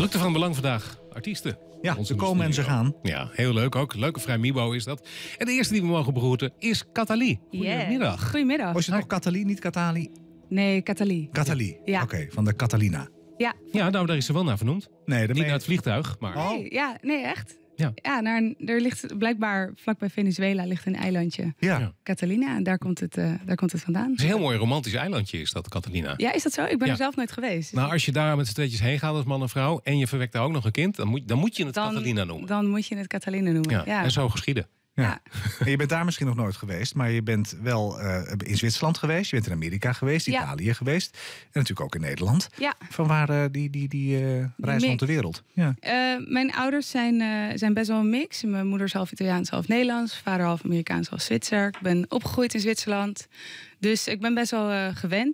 Drukte van belang vandaag. Artiesten. Ja, ze komen en ze gaan. Ja, heel leuk ook. Leuke vrijmibo is dat. En de eerste die we mogen begroeten is Kathalie. Goedemiddag. Yes. Goedemiddag. Was je nog Kathalie, niet Kathalie? Nee, Kathalie. Kathalie, Ja. Oké, van de Catalina. Ja. Ja, nou, daar is ze wel naar vernoemd. Nee, Niet naar het vliegtuig, maar... Oh. Nee, ja, nee, echt. Ja. Ja, er ligt blijkbaar vlakbij Venezuela ligt een eilandje. Ja. Catalina, en daar komt het vandaan. Het is een heel mooi romantisch eilandje is dat, Catalina. Ja, is dat zo? Ik ben Ja. er zelf nooit geweest. Nou, als je daar met z'n tweetjes heen gaat als man en vrouw... en je verwekt daar ook nog een kind, dan moet je het Catalina noemen. Dan moet je het Catalina noemen. Ja. Ja. En zo geschieden. Ja. En je bent daar misschien nog nooit geweest, maar je bent wel in Zwitserland geweest. Je bent in Amerika geweest, Ja. Italië geweest. En natuurlijk ook in Nederland. Ja. Van waar die reis rond de wereld. Ja. Mijn ouders zijn best wel een mix. Mijn moeder is half Italiaans, half Nederlands. Vader half Amerikaans, half Zwitser. Ik ben opgegroeid in Zwitserland. Dus ik ben best wel gewend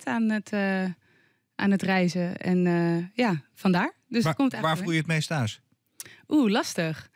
aan het reizen. En ja, vandaar. Dus het komt Waar voel je het meest thuis? Lastig.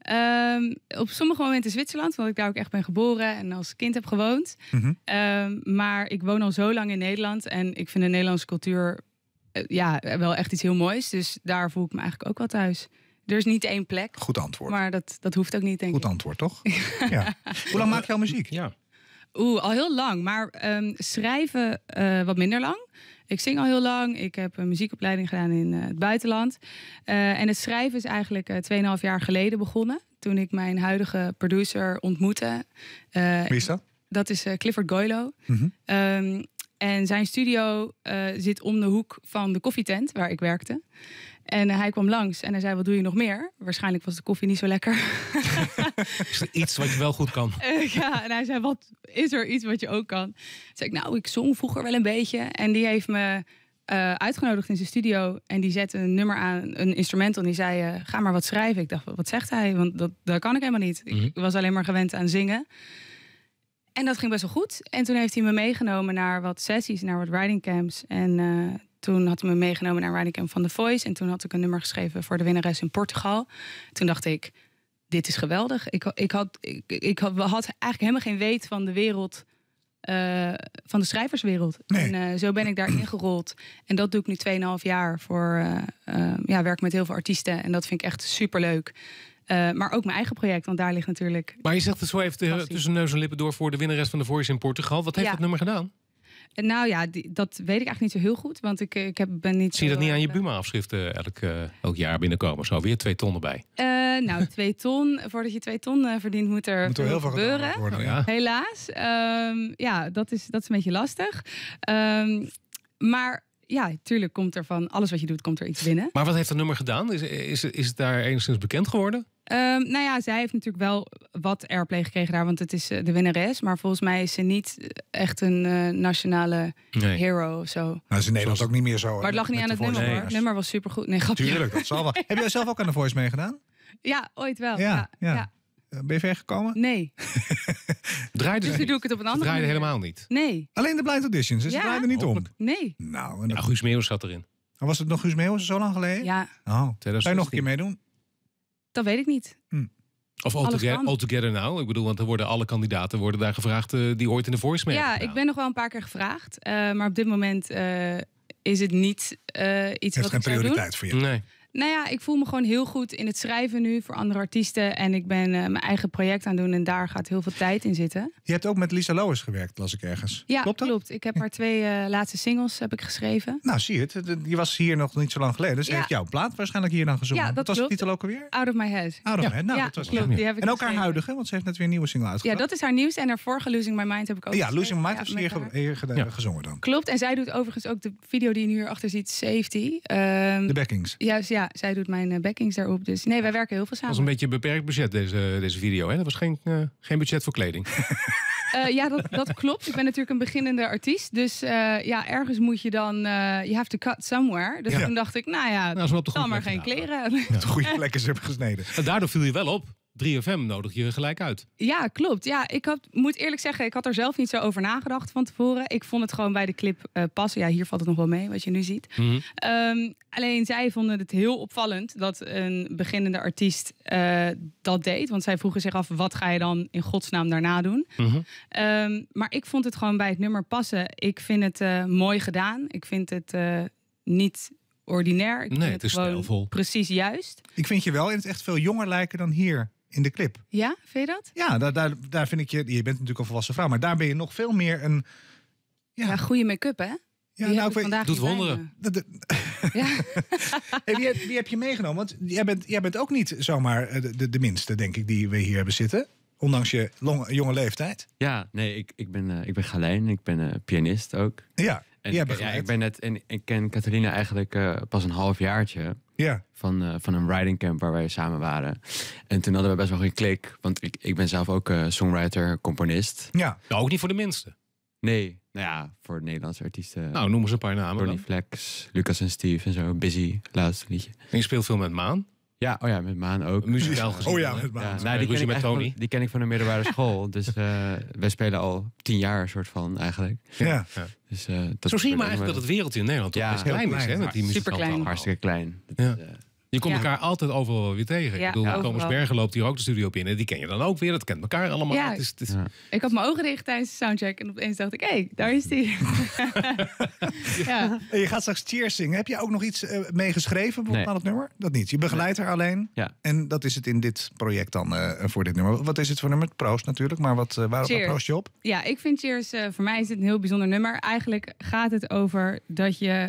Op sommige momenten Zwitserland, want ik daar ook echt ben geboren en als kind heb gewoond. Mhm. Maar ik woon al zo lang in Nederland en ik vind de Nederlandse cultuur wel echt iets heel moois. Dus daar voel ik me eigenlijk ook wel thuis. Er is niet één plek, Goed antwoord. maar dat hoeft ook niet, denk Goed ik. antwoord, toch? Ja. Hoe lang maak je al muziek? Ja. Al heel lang, maar schrijven wat minder lang. Ik zing al heel lang. Ik heb een muziekopleiding gedaan in het buitenland. En het schrijven is eigenlijk 2,5 jaar geleden begonnen. Toen ik mijn huidige producer ontmoette. Wie is dat? Dat is Clifford Goylo. Mhm. En zijn studio zit om de hoek van de koffietent waar ik werkte. En hij kwam langs en hij zei, wat doe je nog meer? Waarschijnlijk was de koffie niet zo lekker. Is er iets wat je wel goed kan? Ja, en hij zei, wat is er iets wat je ook kan? Toen zei ik, nou, ik zong vroeger wel een beetje. En die heeft me uitgenodigd in zijn studio. En die zette een nummer aan, een instrumental. En die zei, ga maar wat schrijven. Ik dacht, wat zegt hij? Want dat kan ik helemaal niet. Ik was alleen maar gewend aan zingen. En dat ging best wel goed. En toen heeft hij me meegenomen naar wat sessies, naar wat writing camps. En toen had hij me meegenomen naar een writing camp van The Voice. En toen had ik een nummer geschreven voor de winnares in Portugal. Toen dacht ik, dit is geweldig. Ik had eigenlijk helemaal geen weet van de wereld, van de schrijverswereld. Nee. En zo ben ik daar ingerold. En dat doe ik nu 2,5 jaar voor werk met heel veel artiesten. En dat vind ik echt superleuk. Maar ook mijn eigen project, want daar ligt natuurlijk... Maar je zegt het zo even tussen neus en lippen door voor de winnares van The Voice in Portugal. Wat heeft dat nummer gedaan? Nou ja, dat weet ik eigenlijk niet zo heel goed. Want ben niet. Zie je dat niet aan je Buma-afschriften elk jaar binnenkomen? Zo weer 2 ton erbij. 2 ton. Voordat je 2 ton verdient, moet er heel veel gebeuren. gedaan worden. Oh ja. Helaas. Dat is een beetje lastig. Maar ja, tuurlijk komt er van alles wat je doet, komt er iets binnen. Maar wat heeft dat nummer gedaan? Is het daar enigszins bekend geworden? Zij heeft natuurlijk wel wat airplay gekregen daar, want het is de winnares. Maar volgens mij is ze niet echt een nationale hero of zo. Nou, is in Nederland ook niet meer zo. Maar het lag niet aan het nummer, hoor. Het nummer was supergoed. Nee, grapje. Tuurlijk, dat zal wel. Heb jij zelf ook aan de Voice meegedaan? Ja, ooit wel. Ja. Ja. Ben je ver gekomen? Nee. Draaide Dus ze nu doe ik het op een andere draaide manier. helemaal niet. Nee. Alleen de blind auditions, dus Ja. ze draaiden niet om. Nee. Nou, en Ja, Guus Meeuwis zat erin. was het nog Guus Meeuwis zo lang geleden? Ja, Oh. Zou je nog een keer meedoen? dat weet ik niet. Of All Together Now. Ik bedoel, want er worden alle kandidaten daar gevraagd die ooit in The Voice mee hebben Ja, gedaan. ik ben nog wel een paar keer gevraagd. Maar op dit moment is het niet iets Heeft wat geen ik zou doen. prioriteit voor je. Nee. Nou ja, ik voel me gewoon heel goed in het schrijven nu voor andere artiesten. En ik ben mijn eigen project aan het doen en daar gaat heel veel tijd in zitten. Je hebt ook met Lisa Lois gewerkt, las ik ergens. Ja, Klopt dat? klopt. Ik heb haar 2 laatste singles heb ik geschreven. Nou, zie je het. Je was hier nog niet zo lang geleden. Dus Ja. heeft jouw plaat waarschijnlijk hier dan gezongen. Ja, dat Wat was klopt. de titel ook alweer? Out of my head. Out of Head. Nou, Ja, dat was klopt. het. Die heb ik En ook haar geschreven. huidige, want ze heeft net weer een nieuwe single Ja, uitgebracht. dat is haar nieuws. En haar vorige Losing My Mind heb ik ook Ja, geschreven. Losing My Mind Ja, heeft ze met hier haar. gezongen dan. Klopt. En zij doet overigens ook de video die je nu hierachter ziet, Safety. De backings. Juist, ja. Zij doet mijn backings daarop. Dus nee, wij werken heel veel Dat samen. was een beetje een beperkt budget, deze video. Hè? Dat was geen budget voor kleding. Dat klopt. Ik ben natuurlijk een beginnende artiest. Dus ergens moet je dan... you have to cut somewhere. Dus Ja. toen dacht ik, nou ja, Nou, is wel op de dan goede maar geen plek kleren. Op de goede plekken ze hebben gesneden. En daardoor viel je wel op. 3FM nodig je gelijk uit. Ja, klopt. Ja, moet eerlijk zeggen, ik had er zelf niet zo over nagedacht van tevoren. Ik vond het gewoon bij de clip passen. Ja, hier valt het nog wel mee, wat je nu ziet. Alleen zij vonden het heel opvallend dat een beginnende artiest dat deed. Want zij vroegen zich af, wat ga je dan in godsnaam daarna doen? Maar ik vond het gewoon bij het nummer passen. Ik vind het mooi gedaan. Ik vind het niet ordinair. Ik vind het is gewoon stijlvol. precies juist. Ik vind je wel in het echt veel jonger lijken dan hier in de clip. Ja, vind je dat? Ja, daar vind ik je... Je bent natuurlijk een volwassen vrouw, maar daar ben je nog veel meer een... Ja, goede make-up, hè? Ja, Die nou, heb ik vandaag doet hier bij wonderen. me. Ja. Hey, wie heb je meegenomen? Want jij bent ook niet zomaar de minste, denk ik, die we hier hebben zitten. Ondanks je jonge leeftijd. Ja, nee, ik ben Galijn. Ik ben pianist ook. Ja, En ik ben net... En ik ken Catalina eigenlijk pas een halfjaartje. Ja. Van een writing camp waar wij samen waren. En toen hadden we best wel geen klik. Want ik ben zelf ook songwriter, componist. Ja. Nou, ook niet voor de minste. Nee, nou ja, voor Nederlandse artiesten. Nou, noem eens een paar namen. Ronnie Dan. Flex, Lucas en Steve en zo. Busy, laatste liedje. En je speelt veel met Maan. Ja, oh ja, met Maan ook. Muzikaal gezien. Oh ja, hè? met Maan. Ja, Nou, nou, die, ken ruzie ik met echt Tony. van, die ken ik van de middelbare school. Dus wij spelen al 10 jaar soort van eigenlijk. Ja. Dus, Zo zie je maar eigenlijk dat het wereldje in Nederland toch Ja, best heel klein is. klein. Hè, met die muzikanten Superklein. allemaal. hartstikke klein. Dat Ja. is, Je komt Ja. elkaar altijd overal wel weer tegen. Ja, Ik bedoel, overal. Thomas Bergen loopt hier ook de studio binnen. Die ken je dan ook weer. Dat kent elkaar allemaal. Ja. Het is, ja. Ik had mijn ogen dicht tijdens de soundcheck en opeens dacht ik, hé, daar is die. Ja. En je gaat straks Cheers zingen. Heb je ook nog iets meegeschreven bijvoorbeeld Nee. aan het nummer? Dat niet. Je begeleidt haar alleen. Ja. En dat is het in dit project dan voor dit nummer. Wat is het voor nummer? Proost natuurlijk. Maar waar Cheers. proost je op? Ja, ik vind Cheers, voor mij is het een heel bijzonder nummer. Eigenlijk gaat het over dat je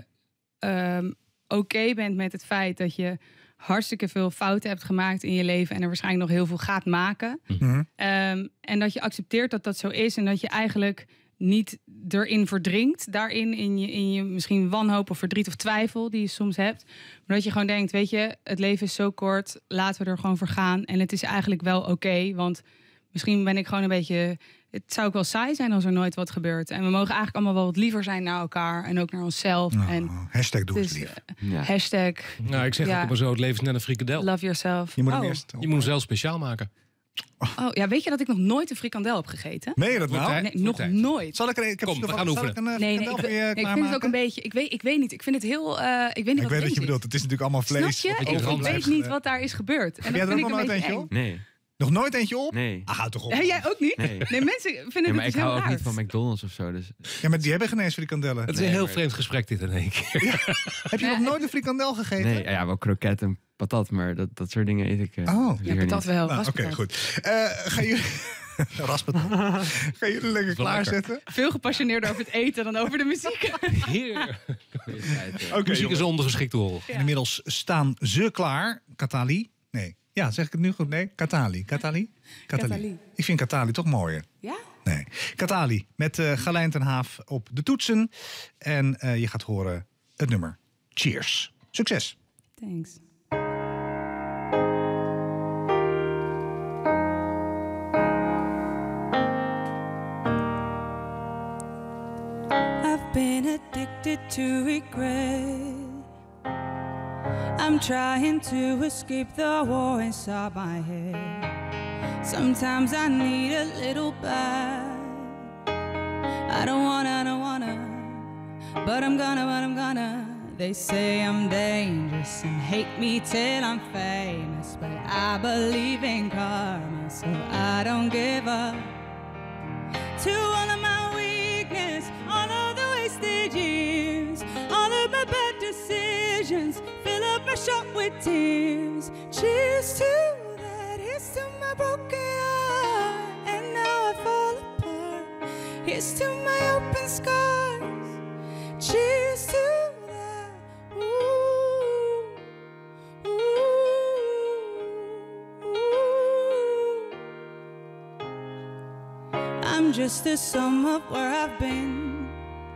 oké bent met het feit dat je hartstikke veel fouten hebt gemaakt in je leven en er waarschijnlijk nog heel veel gaat maken. Mhm. En dat je accepteert dat dat zo is en dat je eigenlijk niet erin verdrinkt, daarin in je misschien wanhoop of verdriet of twijfel die je soms hebt. Maar dat je gewoon denkt, weet je, het leven is zo kort, laten we er gewoon voor gaan. En het is eigenlijk wel oké, want misschien ben ik gewoon een beetje... Het zou ook wel saai zijn als er nooit wat gebeurt. En we mogen eigenlijk allemaal wel wat liever zijn naar elkaar en ook naar onszelf. En Hashtag doe het eens is, lief. Ja. hashtag nou, ik zeg Ja. het maar zo. Het leven is net een frikandel. love yourself. Je moet hem oh. eerst... Je moet hem zelf speciaal maken. Oh, ja, weet je dat ik nog nooit een frikandel heb gegeten? Meen je dat Wordt nou? hij- Nee, nog tijd. nooit. Zal ik er... Ik heb Kom, we zal gaan ik oefenen. een Nee, frikandel voor je ik vind het ook klaarmaken? een beetje... Ik weet niet. Ik vind het heel... ik weet niet Ik weet wat je erin bedoelt. Het is natuurlijk allemaal zit. vlees. Snap wat je? op Ik je overblijft. weet niet wat daar is gebeurd. En Heb jij dat er vind ook ik nog een nooit beetje eentje eng. op? Nee, Nog nooit eentje op? nee. Ah, houd toch op. Hé, jij ook niet? Nee. Nee, mensen vinden Ja, het maar dus ik hou heel ook raar. niet van McDonald's of zo. Dus... Ja, maar die hebben geen eens frikandellen. Het is een Nee, heel maar- vreemd gesprek dit in één keer. Heb je nog nooit een frikandel gegeten? Nee, ja, wel kroket en patat, maar dat soort dingen eet ik Oh. liever Ja, dat niet. wel. Nou, Oké, raspatat. goed. Gaan jullie... Raspatat. Gaan jullie lekker wel klaarzetten? Veel gepassioneerder over het eten dan over de muziek. Hier. Oké, Muziek is een ondergeschikte rol. En inmiddels staan ze klaar. Katali? Nee. Ja, zeg ik het nu goed? Nee? Katali. Katali. Ik vind Katali toch mooier. Ja? Nee. Katali met Galijn ten Haaf op de toetsen. En je gaat horen het nummer Cheers. Succes. Thanks. I've been addicted to regret. I'm trying to escape the war inside my head. Sometimes I need a little back. I don't wanna, but I'm gonna. They say I'm dangerous and hate me till I'm famous, but I believe in karma, so I don't give up. To all of my weakness, all of the wasted years, all of my bad decisions, fill up my shot with tears. Cheers to that, here's to my broken heart, and now I fall apart. Here's to my open scars. Cheers to that. Ooh, ooh, ooh. I'm just a sum of where I've been.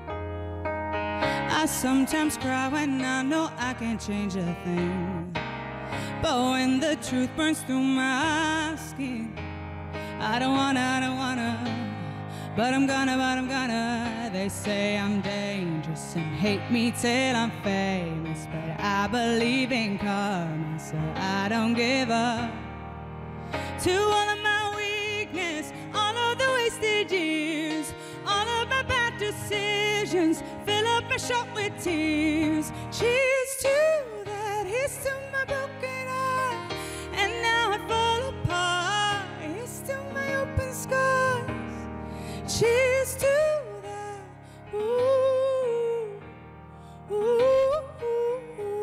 I sometimes cry when I know I can't change a thing. But when the truth burns through my skin, I don't wanna, but I'm gonna. They say I'm dangerous and hate me till I'm famous, but I believe in karma, so I don't give up. To all of my weakness, all of the wasted years, all of my bad decisions, fill up my shot with tears. Cheers to that, here's to my broken heart, and now I fall apart. Here's to my open scars. Cheers to that. Ooh, ooh, ooh, ooh.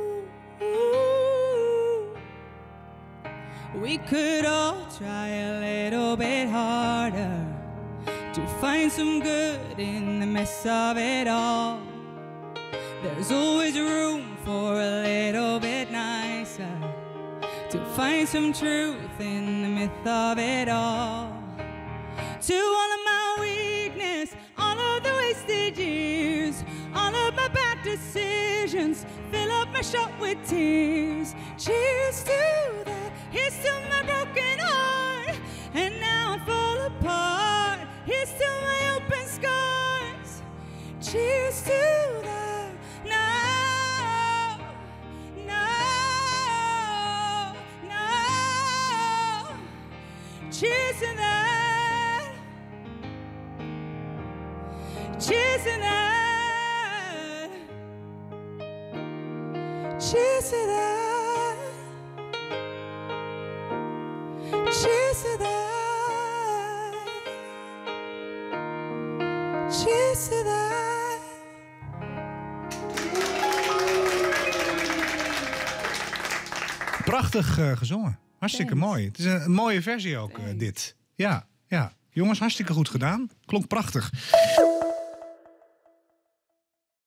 We could all try a little bit harder to find some good in the mess of it all. There's always room for a little bit nicer, to find some truth in the myth of it all. To all of my weakness, all of the wasted years, all of my bad decisions, fill up my shot with tears. Cheers to that, here's to my broken heart, and now I fall apart. Here's to my open scars. Cheers to that, no, no, no. Cheers to that. Cheers to that. Cheers to that. Cheers to that. Cheers to that. Prachtig gezongen. Hartstikke Thanks. mooi. Het is een mooie versie ook, dit. Ja, ja. Jongens, hartstikke goed gedaan. Klonk prachtig.